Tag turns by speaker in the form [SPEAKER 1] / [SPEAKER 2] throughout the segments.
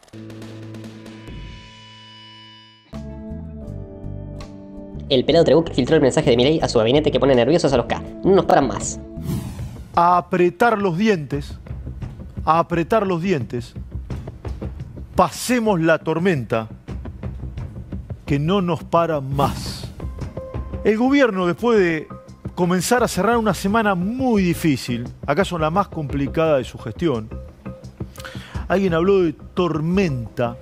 [SPEAKER 1] El pelado Trebuch filtró el mensaje de Milei a su gabinete que pone nerviosos a los K. No nos paran más.
[SPEAKER 2] A apretar los dientes. A apretar los dientes. Pasemos la tormenta, que no nos paran más. El gobierno, después de comenzar a cerrar una semana muy difícil, acaso la más complicada de su gestión, alguien habló de tormenta,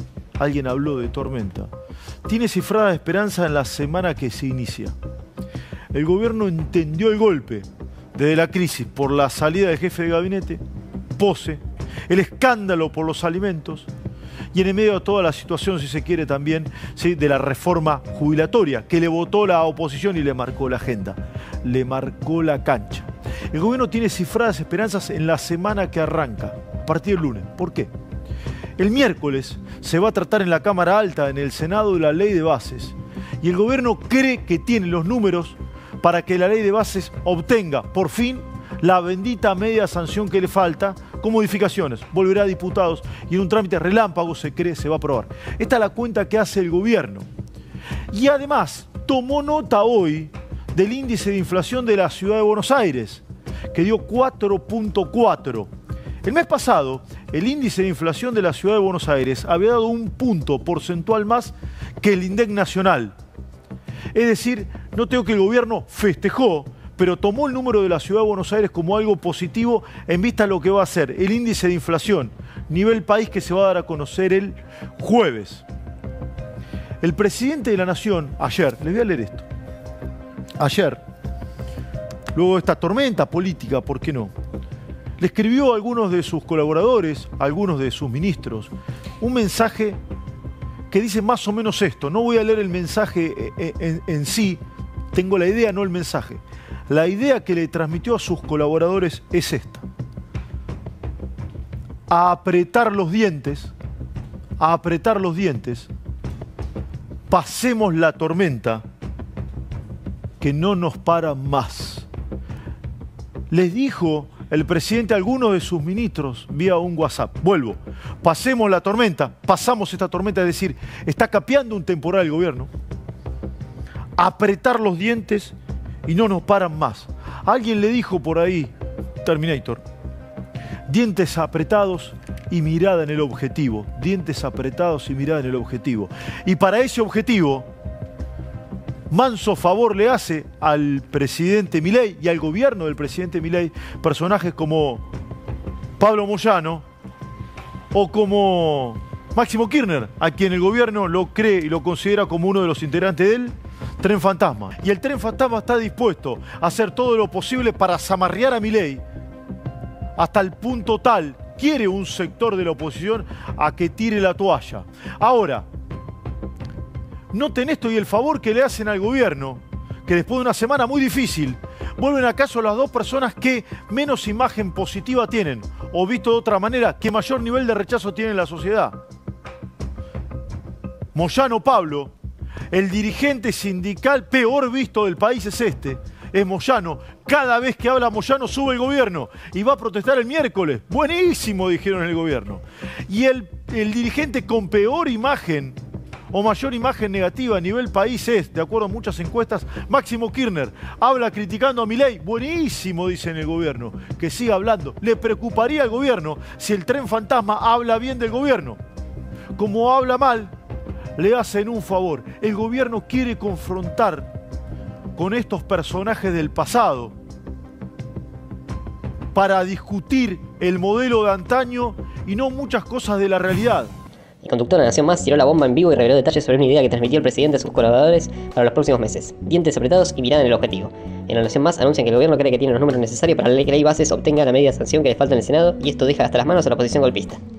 [SPEAKER 2] tiene cifrada esperanza en la semana que se inicia. El gobierno entendió el golpe desde la crisis por la salida del jefe de gabinete, Pose, el escándalo por los alimentos y en el medio de toda la situación, si se quiere también, ¿sí?, de la reforma jubilatoria que le votó la oposición y le marcó la agenda, le marcó la cancha. El gobierno tiene cifradas esperanzas en la semana que arranca, a partir del lunes. ¿Por qué? El miércoles se va a tratar en la Cámara Alta, en el Senado, la ley de bases. Y el gobierno cree que tiene los números para que la ley de bases obtenga, por fin, la bendita media sanción que le falta, con modificaciones. Volverá a diputados y en un trámite relámpago se cree se va a aprobar. Esta es la cuenta que hace el gobierno. Y además, tomó nota hoy del índice de inflación de la ciudad de Buenos Aires, que dio 4.4. El mes pasado, el índice de inflación de la ciudad de Buenos Aires había dado un punto porcentual más que el INDEC nacional. Es decir, no tengo que el gobierno festejó, pero tomó el número de la ciudad de Buenos Aires como algo positivo en vista de lo que va a ser el índice de inflación nivel país que se va a dar a conocer el jueves. El presidente de la Nación, ayer, les voy a leer esto, ayer, luego de esta tormenta política, ¿por qué no?, le escribió a algunos de sus colaboradores, a algunos de sus ministros, un mensaje que dice más o menos esto. No voy a leer el mensaje en sí, tengo la idea, no el mensaje. La idea que le transmitió a sus colaboradores es esta: a apretar los dientes, pasemos la tormenta, que no nos para más. Les dijo el presidente a algunos de sus ministros vía un WhatsApp. Vuelvo, pasemos la tormenta, pasamos esta tormenta, es decir, está capeando un temporal el gobierno. Apretar los dientes y no nos paran más. Alguien le dijo por ahí, Terminator, dientes apretados y mirada en el objetivo. Dientes apretados y mirada en el objetivo. Y para ese objetivo, manso favor le hace al presidente Milei y al gobierno del presidente Milei personajes como Pablo Moyano o como Máximo Kirchner, a quien el gobierno lo cree y lo considera como uno de los integrantes del Tren Fantasma. Y el Tren Fantasma está dispuesto a hacer todo lo posible para zamarrear a Milei hasta el punto tal, quiere un sector de la oposición a que tire la toalla. Ahora, noten esto y el favor que le hacen al gobierno, que después de una semana muy difícil, vuelven acaso las dos personas que menos imagen positiva tienen, o visto de otra manera, que mayor nivel de rechazo tiene en la sociedad. Moyano Pablo, el dirigente sindical peor visto del país es este, es Moyano. Cada vez que habla Moyano sube el gobierno y va a protestar el miércoles. Buenísimo, dijeron en el gobierno. Y el dirigente con peor imagen o mayor imagen negativa a nivel país es, de acuerdo a muchas encuestas, Máximo Kirchner. Habla criticando a Milei. Buenísimo, dice en el gobierno. Que siga hablando. Le preocuparía al gobierno si el Tren Fantasma habla bien del gobierno. Como habla mal, le hacen un favor. El gobierno quiere confrontar con estos personajes del pasado para discutir el modelo de antaño y no muchas cosas de la realidad.
[SPEAKER 1] El conductor de La Nación Más tiró la bomba en vivo y reveló detalles sobre una idea que transmitió el presidente a sus colaboradores para los próximos meses. Dientes apretados y mirada en el objetivo. En La Nación Más anuncian que el gobierno cree que tiene los números necesarios para que la ley bases obtenga la media sanción que le falta en el Senado y esto deja hasta las manos a la oposición golpista.